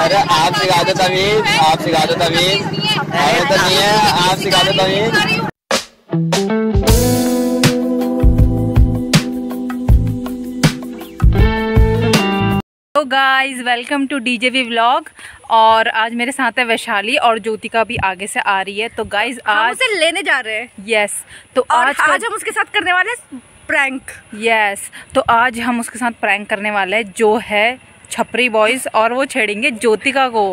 अरे आप सिखा दो तमीज, आप सिखा दो तमीज। अरे तो नहीं है, आप सिखा दो तमीज। तो guys welcome to DJV vlog. और आज मेरे साथ है वैशाली और ज्योतिका भी आगे से आ रही है। तो गाइज आज उसे लेने जा रहे हैं। यस, तो आज हम उसके साथ करने वाले हैं प्रैंक। यस, तो आज हम उसके साथ प्रैंक करने वाले हैं जो है छपरी बॉयज, और वो छेड़ेंगे ज्योतिका को।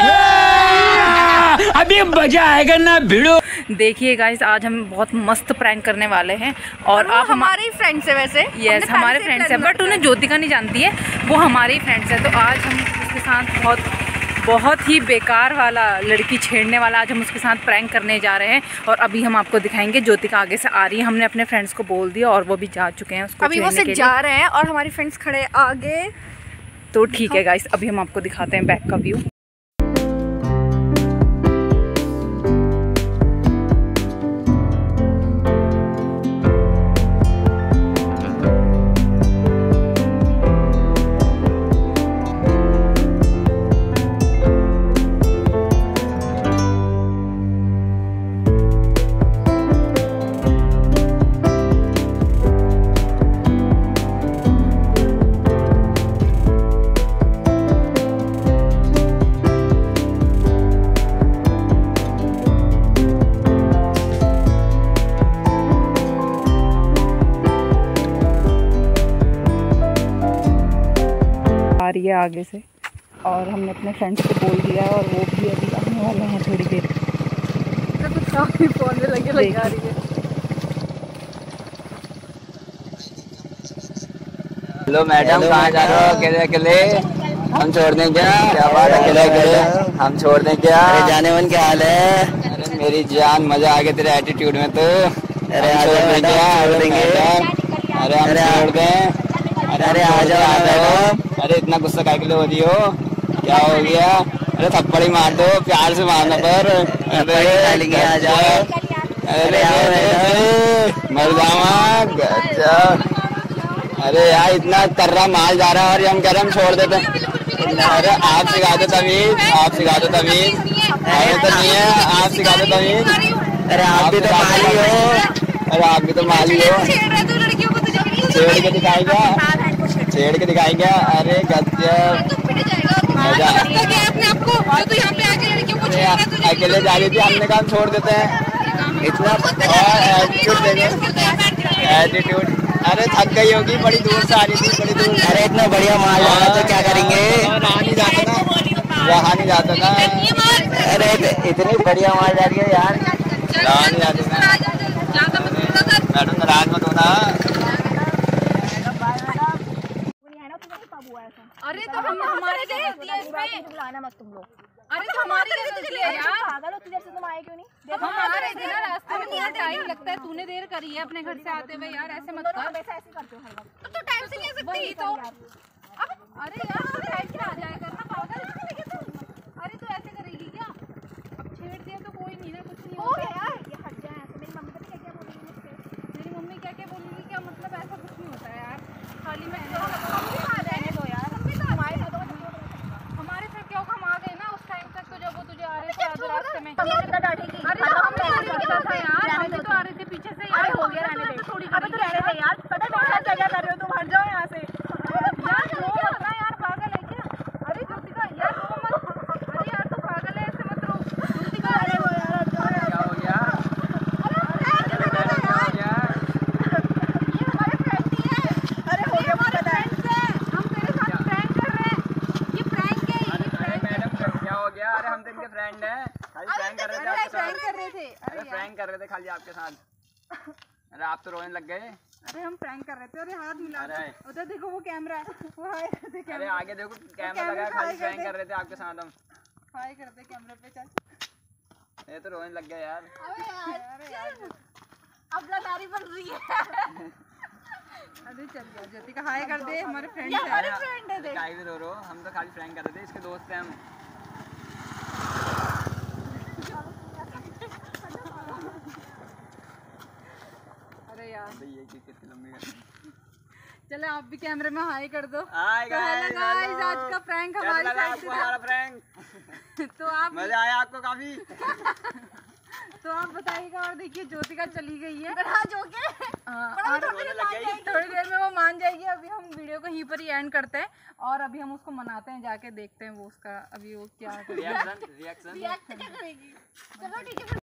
अभी मजा आएगा ना भिड़ो। देखिए गाइस, आज हम बहुत मस्त प्रैंक करने वाले हैं। और आप हमारे ही फ्रेंड्स है वैसे। यस, हमारे फ्रेंड्स है, बट उन्हें ज्योतिका नहीं जानती है, वो हमारे ही फ्रेंड्स है। तो आज हम उसके साथ बहुत ही बेकार वाला लड़की छेड़ने वाला आज हम उसके साथ प्रैंक करने जा रहे हैं। और अभी हम आपको दिखाएंगे। ज्योतिका आगे से आ रही है, हमने अपने फ्रेंड्स को बोल दिया और वो भी जा चुके हैं उसको अभी वो सिर्फ जा रहे हैं और हमारी फ्रेंड्स खड़े आगे। तो ठीक है गाइस, अभी हम आपको दिखाते हैं बैक का व्यू। आ रही है आगे से, और हमने अपने फ्रेंड्स को बोल दिया है और वो भी अभी आने वाले हैं थोड़ी देर। तो फोन में लगे लगा रही है। हेलो मैडम, कहाँ जा रहे हो? अकेले अकेले हम छोड़ दें क्या? क्या बात, अकेले अकेले हम छोड़ दें क्या? अरे जाने मन क्या हाल है? अरे मेरी जान, मजा आ गया तेरे एटीट्यूड में। तो अरे छोड़ देंगे। अरे हम छोड़ दें। अरे आ जाओ। अरे इतना गुस्सा काहे के लिए हो रही हो? क्या हो गया? अरे थप्पड़ ही मार दो, प्यार से मारना पर। अरे आ जाओ। अरे मर जाऊंगा। अरे यार इतना कर्रा माल जा रहा है और हम कह रहे हम छोड़ देते। अरे आप सिखा दो तमीज, आप सिखा दो तमीज। अरे तो नहीं है, आप सिखा दो तमीज। अरे आप भी तो माली हो। अरे आप भी तो माली हो। छेड़ के दिखाएगा, छेड़ के दिखाएगा। अरे गजब, अकेले जा रही थी, हमने कहा छोड़ देते हैं। इतना एटीट्यूड। अरे थक गई होगी, बड़ी दूर से आ रही थी, बड़ी दूर। अरे इतना बढ़िया माल जा रहा तो क्या करेंगे? रहा नहीं जाता ना, रहा नहीं जाता ना। अरे इतनी बढ़िया माल जा रही है यार, रहा नहीं जाता ना। मैडम नाराज मत होना। अरे तो हम हमारे बुलाना मत तुम लोग। अरे तो हमारी पागल हो, तुझे तुम आए क्यों नहीं? हम आ रहे थे ना, रास्ते में थोड़ा टाइम लगता है, तूने देर करी है अपने घर से आते हुए। यार ऐसे मत कर। वैसे ऐसे करते हो हर वक्त। तो टाइम से नहीं आ सकती तो अब। अरे यार तू टाइम से आ जाया कर ना, पागल। अरे तू ऐसे करेगी क्या? अब छेड़ दिया तो कोई नहीं ना, कुछ नहीं होता यार। ये हट जाए ऐसे। मेरी मम्मी पता क्या बोलेगी मुझसे? मेरी मम्मी क्या क्या बोलेगी? क्या मतलब? ऐसा कुछ नहीं होता है यार, खाली मैं आ जाने दो यार। हमारे साथ क्या होगा? हम आ गए ना उस टाइम तक, तो जब वो तुझे आ रहे थे आधे रास्ते में। अरे तो हम तो यार, हम भी तो आ रहे थे पीछे से। अरे हो गया, रहने दे थोड़ी। अबे तो रहने दे यार, पता है मेरे साथ क्या कर रहे हो तुम? हट जाओ यहाँ से यार, पागल है क्या? अरे ज्योतिका यार रो मत। अरे यार तू पागल है, ऐसे मत रो ज्योतिका। अरे वो यार क्या हो गया? ये हमारे फ्रेंड ही है। अरे हो गया, हमारे फ्रेंड्स हैं, हम तेरे साथ प्रैंक कर रहे हैं। ये प्रैंक है, ये प्रैंक है। मैडम क्या हो गया? अरे हम तो इनके फ्रेंड हैं, खाली प्रैंक कर रहे थे आपके साथ। कर रहे थे। अरे प्रैंक कर रहे थे खाली आपके साथ। अरे आप तो रोने लग गए। अरे हम प्रैंक कर रहे थे। अरे हाथ मिला अरे उधर देखो, वो कैमरा है, वो हाय करते। अरे आगे देखो कैमरा लगा है, खाली प्रैंक कर रहे थे आपके साथ हम। हाय करते कैमरे पे। चल ये तो रोने लग गया यार। अरे यार अब लड़ाई बन रही है। अरे चल गया, ज्योतिका हाय कर दे, हमारे फ्रेंड है। हमारे फ्रेंड है, देख। काहे भी रो रहे हो? हम तो खाली प्रैंक कर रहे थे, इसके दोस्त हैं हम। अरे यार ये कितनी लंबी चलो आप भी कैमरे में हाई कर दो। हाय गाइस, गाइस आज का प्रैंक हमारी साइड आपको से हमारा प्रैंक था। तो आप मजा आया आपको काफी? तो आप बताइएगा। और देखिए ज्योतिका चली गई है जो के और थोड़ी देर में वो मान जाएगी। अभी हम वीडियो को यहीं पर ही एंड करते हैं और अभी हम उसको मनाते हैं, जाके देखते हैं वो उसका अभी वो क्या रिएक्शन रिएक्ट क्या करेगी। चलो ठीक है।